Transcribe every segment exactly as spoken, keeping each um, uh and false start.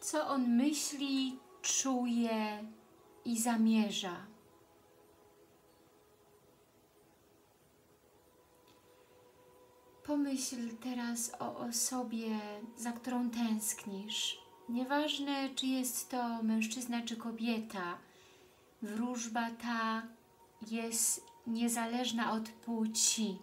co on myśli, czuje i zamierza. Pomyśl teraz o osobie, za którą tęsknisz. Nieważne, czy jest to mężczyzna, czy kobieta. Wróżba ta jest niezależna od płci.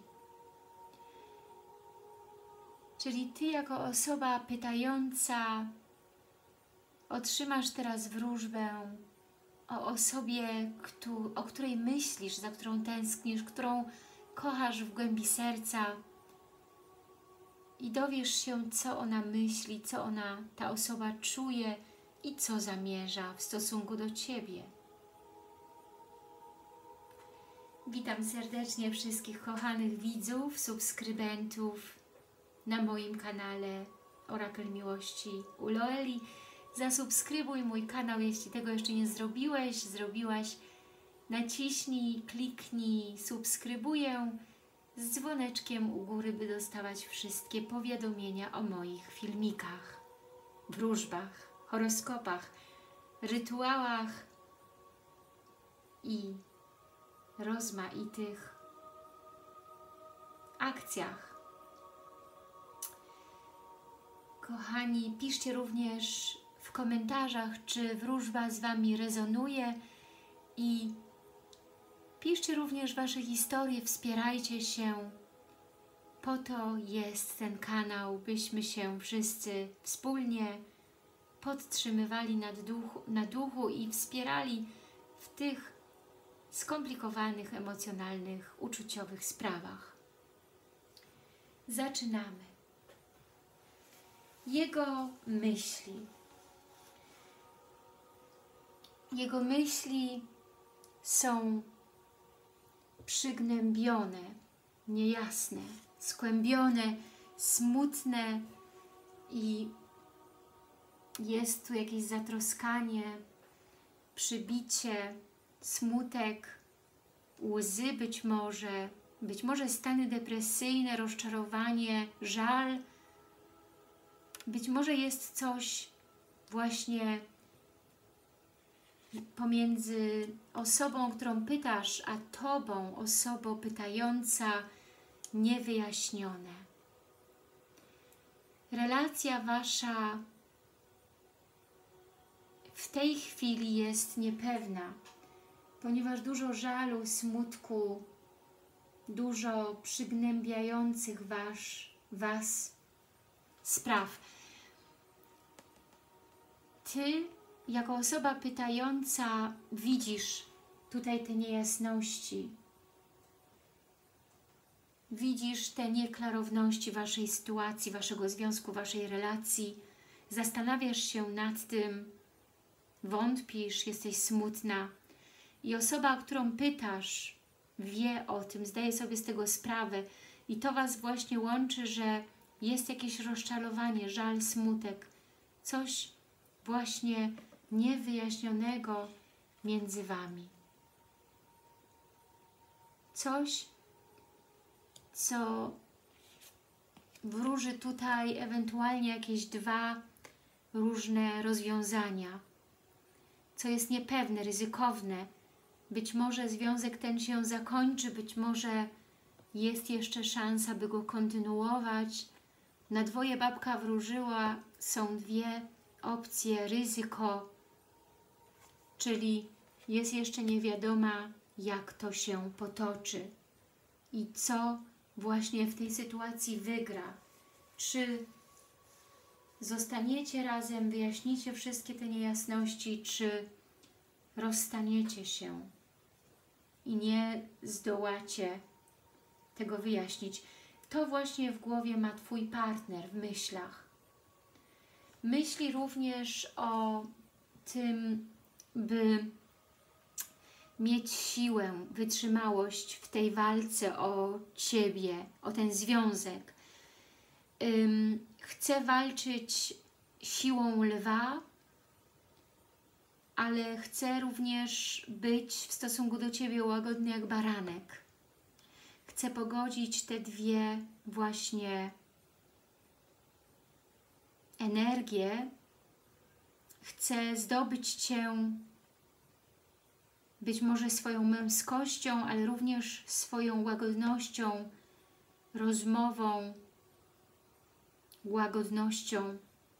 Czyli Ty jako osoba pytająca otrzymasz teraz wróżbę o osobie, o której myślisz, za którą tęsknisz, którą kochasz w głębi serca i dowiesz się, co ona myśli, co ona, ta osoba czuje i co zamierza w stosunku do Ciebie. Witam serdecznie wszystkich kochanych widzów, subskrybentów na moim kanale Orakel Miłości u Loeli. Zasubskrybuj mój kanał, jeśli tego jeszcze nie zrobiłeś, zrobiłaś. Naciśnij, kliknij, subskrybuję z dzwoneczkiem u góry, by dostawać wszystkie powiadomienia o moich filmikach, wróżbach, horoskopach, rytuałach i rozmaitych akcjach. Kochani, piszcie również w komentarzach, czy wróżba z Wami rezonuje i piszcie również Wasze historie, wspierajcie się. Po to jest ten kanał, byśmy się wszyscy wspólnie podtrzymywali na duchu, na duchu i wspierali w tych skomplikowanych, emocjonalnych, uczuciowych sprawach. Zaczynamy. Jego myśli. Jego myśli są przygnębione, niejasne, skłębione, smutne i jest tu jakieś zatroskanie, przybicie, smutek, łzy być może, być może stany depresyjne, rozczarowanie, żal. Być może jest coś właśnie pomiędzy osobą, którą pytasz, a Tobą, osobą pytająca, niewyjaśnione. Relacja Wasza w tej chwili jest niepewna, ponieważ dużo żalu, smutku, dużo przygnębiających was, was spraw. Ty, jako osoba pytająca, widzisz tutaj te niejasności. Widzisz te nieklarowności Waszej sytuacji, Waszego związku, Waszej relacji. Zastanawiasz się nad tym, wątpisz, jesteś smutna. I osoba, o którą pytasz, wie o tym, zdaje sobie z tego sprawę. I to Was właśnie łączy, że jest jakieś rozczarowanie, żal, smutek. Coś właśnie niewyjaśnionego między Wami. Coś, co wróży tutaj ewentualnie jakieś dwa różne rozwiązania, co jest niepewne, ryzykowne. Być może związek ten się zakończy, być może jest jeszcze szansa, by go kontynuować. Na dwoje babka wróżyła, są dwie opcje, ryzyko, czyli jest jeszcze niewiadoma, jak to się potoczy i co właśnie w tej sytuacji wygra. Czy zostaniecie razem, wyjaśnicie wszystkie te niejasności, czy rozstaniecie się i nie zdołacie tego wyjaśnić. To właśnie w głowie ma Twój partner, w myślach. Myśli również o tym, by mieć siłę, wytrzymałość w tej walce o Ciebie, o ten związek. Um, chce walczyć siłą lwa, ale chce również być w stosunku do Ciebie łagodny jak baranek. Chce pogodzić te dwie właśnie energie chce zdobyć Cię być może swoją męskością, ale również swoją łagodnością, rozmową, łagodnością.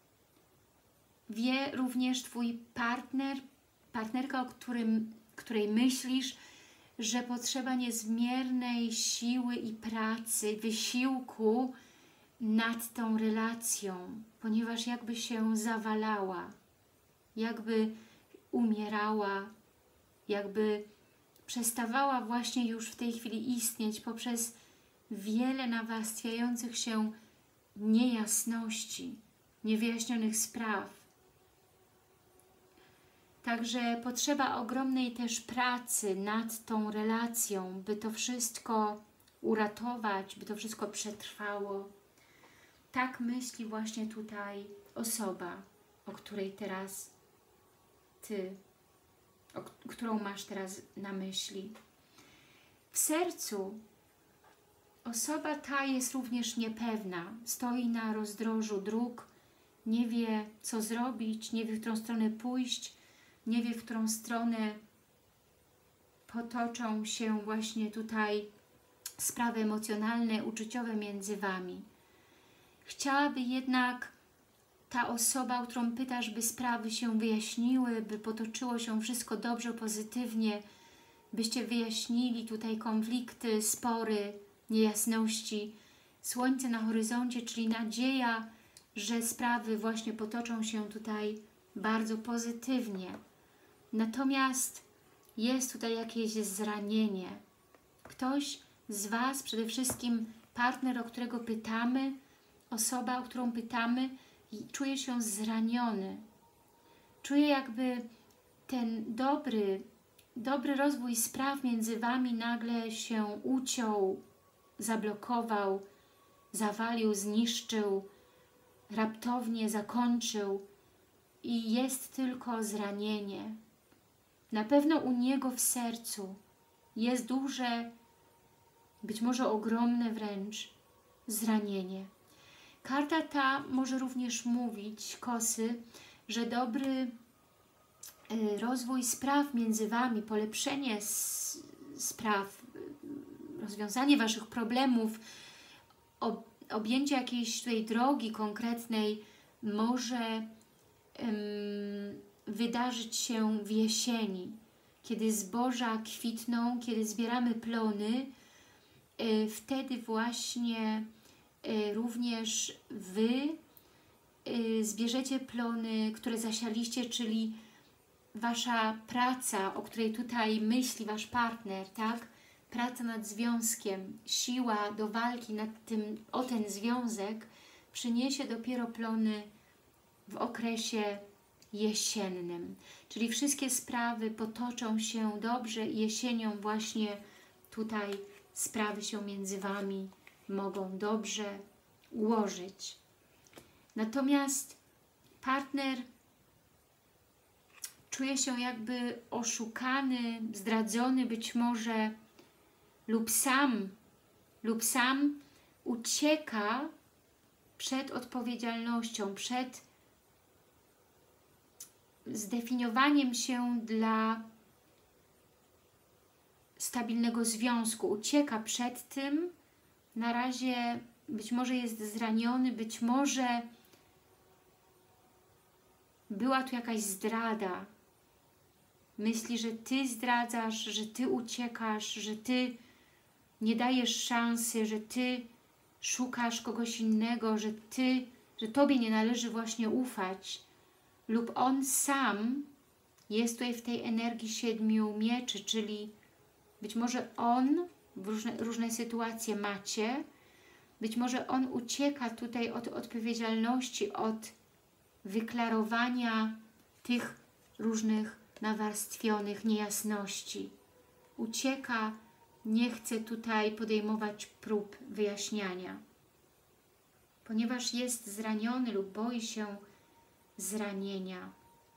Wie również Twój partner, partnerka, o którym, której myślisz, że potrzeba niezmiernej siły i pracy, wysiłku nad tą relacją, ponieważ jakby się zawalała, jakby umierała, jakby przestawała właśnie już w tej chwili istnieć poprzez wiele nawarstwiających się niejasności, niewyjaśnionych spraw. Także potrzeba ogromnej też pracy nad tą relacją, by to wszystko uratować, by to wszystko przetrwało. Tak myśli właśnie tutaj osoba, o której teraz Ty, o, którą masz teraz na myśli. W sercu osoba ta jest również niepewna, stoi na rozdrożu dróg, nie wie, co zrobić, nie wie, w którą stronę pójść, nie wie, w którą stronę potoczą się właśnie tutaj sprawy emocjonalne, uczuciowe między Wami. Chciałaby jednak ta osoba, o którą pytasz, by sprawy się wyjaśniły, by potoczyło się wszystko dobrze, pozytywnie, byście wyjaśnili tutaj konflikty, spory, niejasności. Słońce na horyzoncie, czyli nadzieja, że sprawy właśnie potoczą się tutaj bardzo pozytywnie. Natomiast jest tutaj jakieś zranienie. Ktoś z Was, przede wszystkim partner, o którego pytamy, osoba, o którą pytamy, czuje się zraniony. Czuje, jakby ten dobry, dobry rozwój spraw między Wami nagle się uciął, zablokował, zawalił, zniszczył, raptownie zakończył i jest tylko zranienie. Na pewno u niego w sercu jest duże, być może ogromne wręcz, zranienie. Karta ta może również mówić, Kosy, że dobry rozwój spraw między Wami, polepszenie spraw, rozwiązanie Waszych problemów, objęcie jakiejś tutaj drogi konkretnej może um, wydarzyć się w jesieni, kiedy zboża kwitną, kiedy zbieramy plony, y, wtedy właśnie y, również Wy y, zbierzecie plony, które zasialiście, czyli Wasza praca, o której tutaj myśli Wasz partner, tak? Praca nad związkiem, siła do walki nad tym, o ten związek przyniesie dopiero plony w okresie jesiennym. Czyli wszystkie sprawy potoczą się dobrze i jesienią właśnie tutaj sprawy się między Wami mogą dobrze ułożyć. Natomiast partner czuje się jakby oszukany, zdradzony być może lub sam, lub sam ucieka przed odpowiedzialnością, przed zdefiniowaniem się dla stabilnego związku. Ucieka przed tym, na razie być może jest zraniony, być może była tu jakaś zdrada. Myśli, że Ty zdradzasz, że Ty uciekasz, że Ty nie dajesz szansy, że Ty szukasz kogoś innego, że Ty, że Tobie nie należy właśnie ufać. Lub on sam jest tutaj w tej energii siedmiu mieczy, czyli być może on, w różne, różne sytuacje macie, być może on ucieka tutaj od odpowiedzialności, od wyklarowania tych różnych nawarstwionych niejasności. Ucieka, nie chce tutaj podejmować prób wyjaśniania. Ponieważ jest zraniony lub boi się zranienia.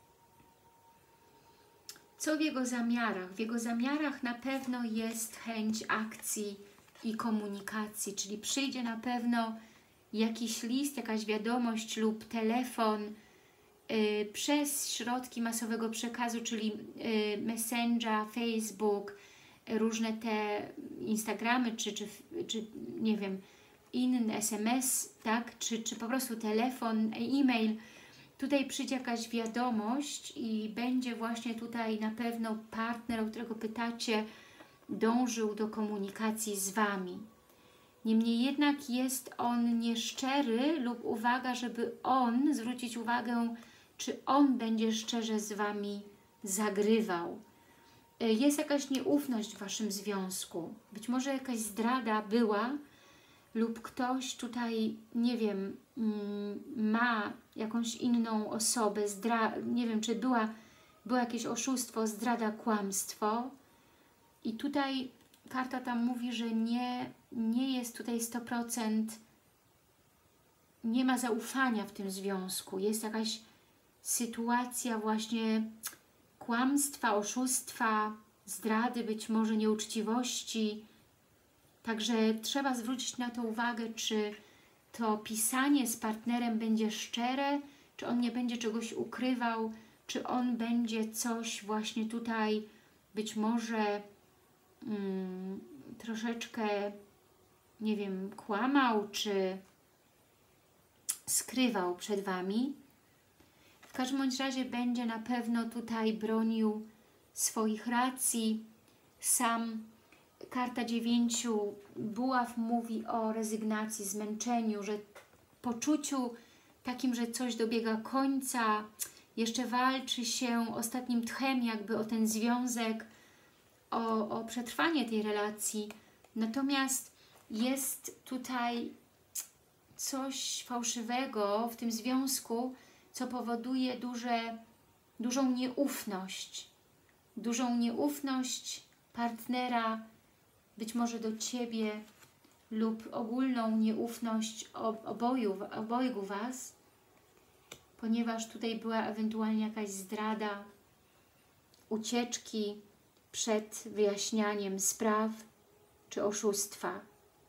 Co w jego zamiarach? W jego zamiarach na pewno jest chęć akcji i komunikacji, czyli przyjdzie na pewno jakiś list, jakaś wiadomość lub telefon, przez środki masowego przekazu, czyli Messenger, Facebook, różne te Instagramy, czy, czy, czy nie wiem, inny S M S, tak, czy, czy po prostu telefon, e-mail. Tutaj przyjdzie jakaś wiadomość i będzie właśnie tutaj na pewno partner, o którego pytacie, dążył do komunikacji z Wami. Niemniej jednak jest on nieszczery lub uwaga, żeby on, zwrócić uwagę, czy on będzie szczerze z Wami zagrywał. Jest jakaś nieufność w Waszym związku. Być może jakaś zdrada była lub ktoś tutaj, nie wiem, ma jakąś inną osobę, zdra nie wiem, czy była, było jakieś oszustwo, zdrada, kłamstwo. I tutaj karta tam mówi, że nie, nie jest tutaj sto procent, nie ma zaufania w tym związku. Jest jakaś sytuacja właśnie kłamstwa, oszustwa, zdrady, być może nieuczciwości. Także trzeba zwrócić na to uwagę, czy to pisanie z partnerem będzie szczere, czy on nie będzie czegoś ukrywał, czy on będzie coś właśnie tutaj być może mm, troszeczkę, nie wiem, kłamał, czy skrywał przed Wami. W każdym bądź razie będzie na pewno tutaj bronił swoich racji. Sam karta dziewięciu buław mówi o rezygnacji, zmęczeniu, że poczuciu takim, że coś dobiega końca, jeszcze walczy się ostatnim tchem jakby o ten związek, o, o przetrwanie tej relacji. Natomiast jest tutaj coś fałszywego w tym związku, co powoduje duże, dużą nieufność. Dużą nieufność partnera, być może do Ciebie, lub ogólną nieufność oboju, obojgu Was, ponieważ tutaj była ewentualnie jakaś zdrada, ucieczki przed wyjaśnianiem spraw, czy oszustwa.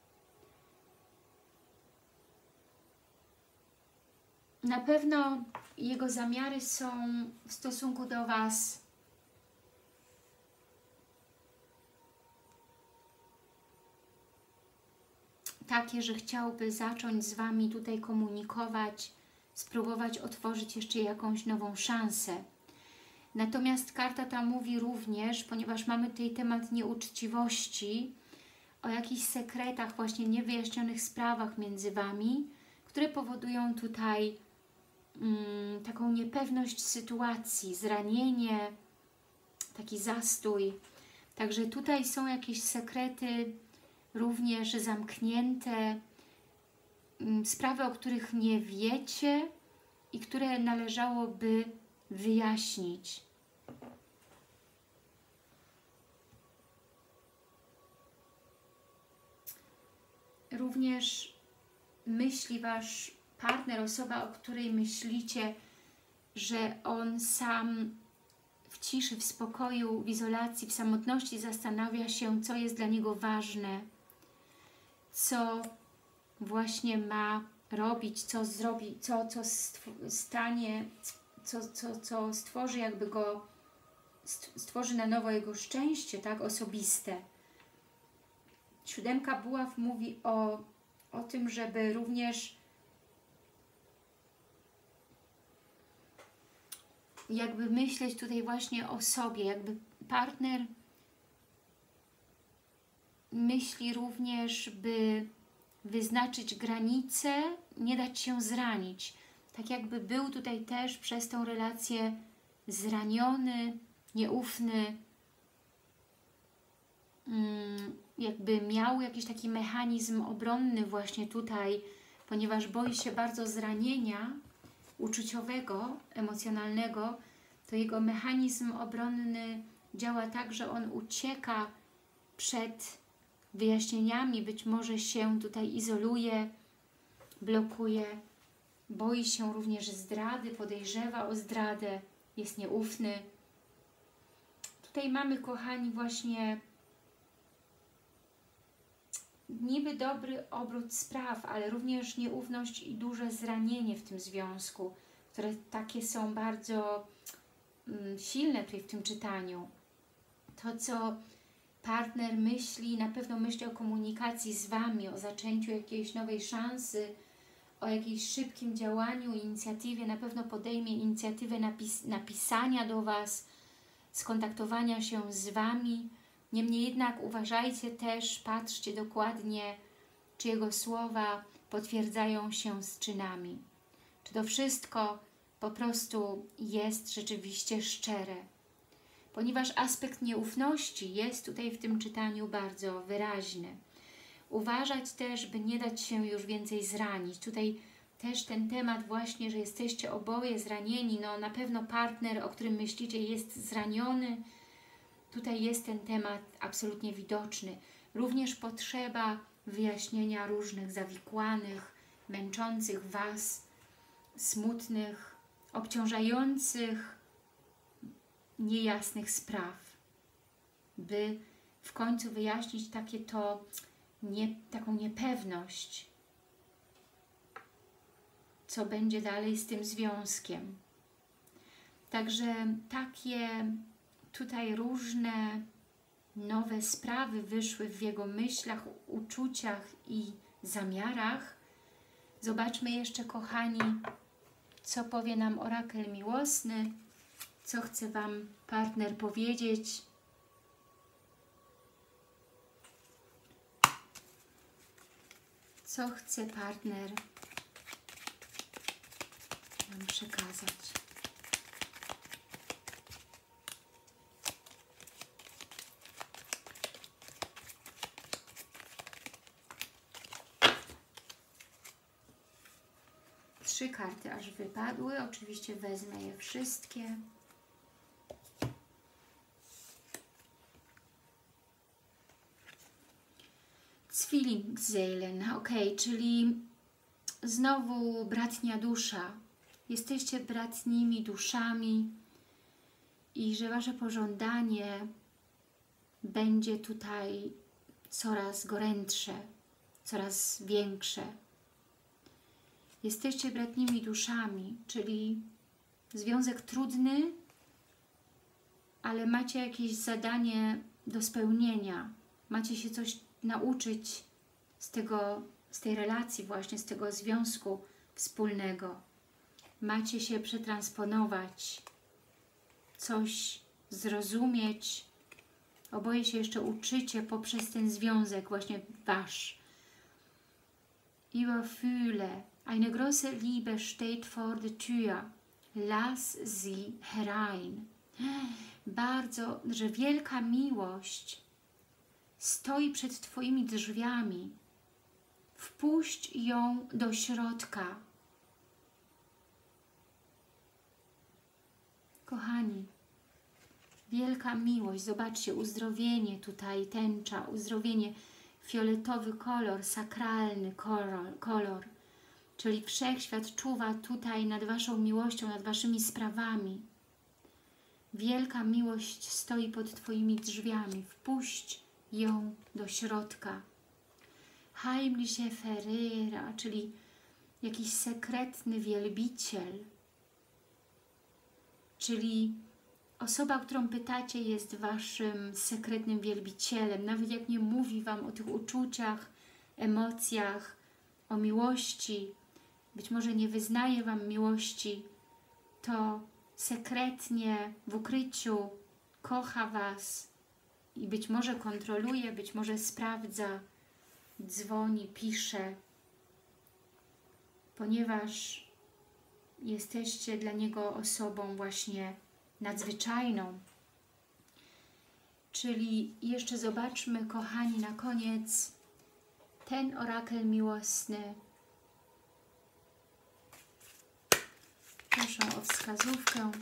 Na pewno jego zamiary są w stosunku do Was takie, że chciałby zacząć z Wami tutaj komunikować, spróbować otworzyć jeszcze jakąś nową szansę. Natomiast karta ta mówi również, ponieważ mamy tutaj temat nieuczciwości, o jakichś sekretach, właśnie niewyjaśnionych sprawach między Wami, które powodują tutaj mm, taką niepewność sytuacji, zranienie, taki zastój. Także tutaj są jakieś sekrety również zamknięte, sprawy, o których nie wiecie i które należałoby wyjaśnić. Również myśli Wasz partner, osoba, o której myślicie, że on sam w ciszy, w spokoju, w izolacji, w samotności zastanawia się, co jest dla niego ważne, co właśnie ma robić, co zrobi, co, co stanie, co, co, co stworzy jakby go, stworzy na nowo jego szczęście, tak, osobiste. Siódemka buław mówi o, o tym, żeby również jakby myśleć tutaj właśnie o sobie, jakby partner myśli również, by wyznaczyć granice, nie dać się zranić. Tak jakby był tutaj też przez tą relację zraniony, nieufny, jakby miał jakiś taki mechanizm obronny właśnie tutaj, ponieważ boi się bardzo zranienia uczuciowego, emocjonalnego, to jego mechanizm obronny działa tak, że on ucieka przed wyjaśnieniami, być może się tutaj izoluje, blokuje, boi się również zdrady, podejrzewa o zdradę, jest nieufny. Tutaj mamy, kochani, właśnie niby dobry obrót spraw, ale również nieufność i duże zranienie w tym związku, które takie są bardzo mm, silne tutaj w tym czytaniu. To, co partner myśli, na pewno myśli o komunikacji z Wami, o zaczęciu jakiejś nowej szansy, o jakimś szybkim działaniu, inicjatywie, na pewno podejmie inicjatywę napis napisania do Was, skontaktowania się z Wami. Niemniej jednak uważajcie też, patrzcie dokładnie, czy Jego słowa potwierdzają się z czynami. Czy to wszystko po prostu jest rzeczywiście szczere. Ponieważ aspekt nieufności jest tutaj w tym czytaniu bardzo wyraźny. Uważać też, by nie dać się już więcej zranić. Tutaj też ten temat właśnie, że jesteście oboje zranieni, no na pewno partner, o którym myślicie, jest zraniony. Tutaj jest ten temat absolutnie widoczny. Również potrzeba wyjaśnienia różnych zawikłanych, męczących Was, smutnych, obciążających, niejasnych spraw, by w końcu wyjaśnić takie to, nie, taką niepewność, co będzie dalej z tym związkiem. Także takie tutaj różne nowe sprawy wyszły w jego myślach, uczuciach i zamiarach. Zobaczmy jeszcze, kochani, co powie nam orakel miłosny, co chce Wam partner powiedzieć. Co chce partner nam przekazać. Trzy karty aż wypadły. Oczywiście wezmę je wszystkie. Zwillingsseelen, ok, czyli znowu bratnia dusza. Jesteście bratnimi duszami i że Wasze pożądanie będzie tutaj coraz gorętsze, coraz większe. Jesteście bratnimi duszami, czyli związek trudny, ale macie jakieś zadanie do spełnienia. Macie się coś nauczyć z tego, z tej relacji właśnie, z tego związku wspólnego. Macie się przetransponować, coś zrozumieć. Oboje się jeszcze uczycie poprzez ten związek właśnie Wasz. Überfühle, eine große Liebe steht vor der Tür. Lass sie herein. Bardzo, że wielka miłość stoi przed Twoimi drzwiami. Wpuść ją do środka. Kochani, wielka miłość, zobaczcie, uzdrowienie tutaj, tęcza, uzdrowienie, fioletowy kolor, sakralny kolor, kolor, czyli Wszechświat czuwa tutaj nad Waszą miłością, nad Waszymi sprawami. Wielka miłość stoi pod Twoimi drzwiami, wpuść ją do środka. Heimliche Verehrer, czyli jakiś sekretny wielbiciel, czyli osoba, o którą pytacie, jest Waszym sekretnym wielbicielem. Nawet jak nie mówi Wam o tych uczuciach, emocjach, o miłości, być może nie wyznaje Wam miłości, to sekretnie, w ukryciu kocha Was i być może kontroluje, być może sprawdza, dzwoni, pisze, ponieważ jesteście dla Niego osobą właśnie nadzwyczajną. Czyli jeszcze zobaczmy, kochani, na koniec ten orakel miłosny. Proszę o wskazówkę.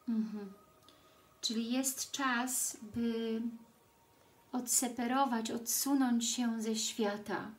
Mhm. Czyli jest czas, by odseparować, odsunąć się ze świata.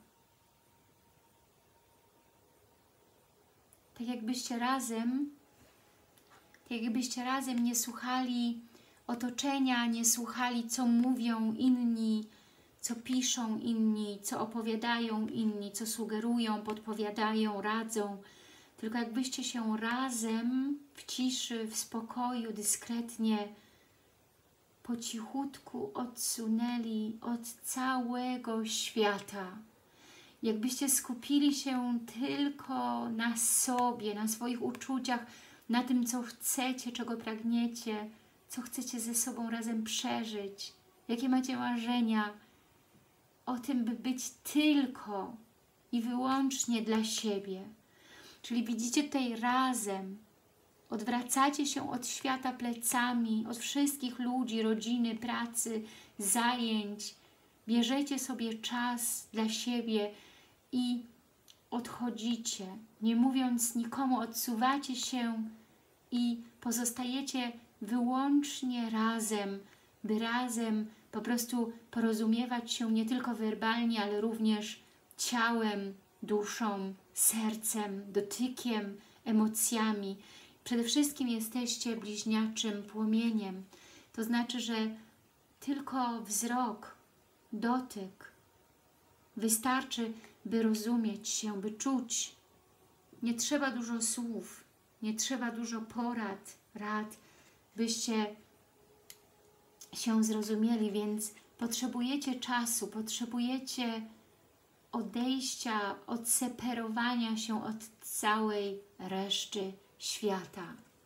Tak jakbyście razem, tak jakbyście razem nie słuchali otoczenia, nie słuchali, co mówią inni, co piszą inni, co opowiadają inni, co sugerują, podpowiadają, radzą, tylko jakbyście się razem w ciszy, w spokoju, dyskretnie, po cichutku odsunęli od całego świata. Jakbyście skupili się tylko na sobie, na swoich uczuciach, na tym, co chcecie, czego pragniecie, co chcecie ze sobą razem przeżyć, jakie macie marzenia, o tym, by być tylko i wyłącznie dla siebie. Czyli widzicie tutaj razem, odwracacie się od świata plecami, od wszystkich ludzi, rodziny, pracy, zajęć. Bierzecie sobie czas dla siebie i odchodzicie. Nie mówiąc nikomu, odsuwacie się i pozostajecie wyłącznie razem, by razem po prostu porozumiewać się nie tylko werbalnie, ale również ciałem, duszą, sercem, dotykiem, emocjami. Przede wszystkim jesteście bliźniaczym płomieniem. To znaczy, że tylko wzrok, dotyk wystarczy, by rozumieć się, by czuć. Nie trzeba dużo słów, nie trzeba dużo porad, rad, byście się zrozumieli, więc potrzebujecie czasu, potrzebujecie odejścia, odseparowania się od całej reszty świata.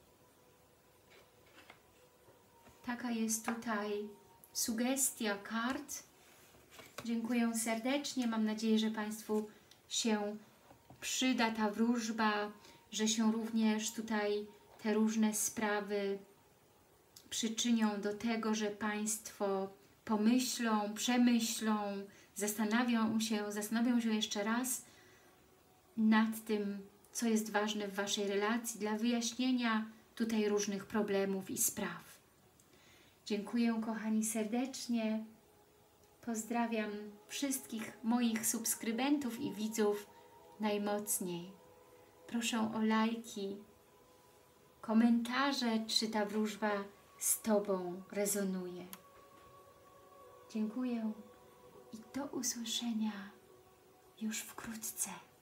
Taka jest tutaj sugestia kart. Dziękuję serdecznie. Mam nadzieję, że Państwu się przyda ta wróżba, że się również tutaj te różne sprawy przyczynią do tego, że Państwo pomyślą, przemyślą, zastanawią się, zastanowią się jeszcze raz nad tym, co jest ważne w Waszej relacji, dla wyjaśnienia tutaj różnych problemów i spraw. Dziękuję, kochani, serdecznie. Pozdrawiam wszystkich moich subskrybentów i widzów najmocniej. Proszę o lajki, komentarze, czy ta wróżba z Tobą rezonuje. Dziękuję i do usłyszenia już wkrótce.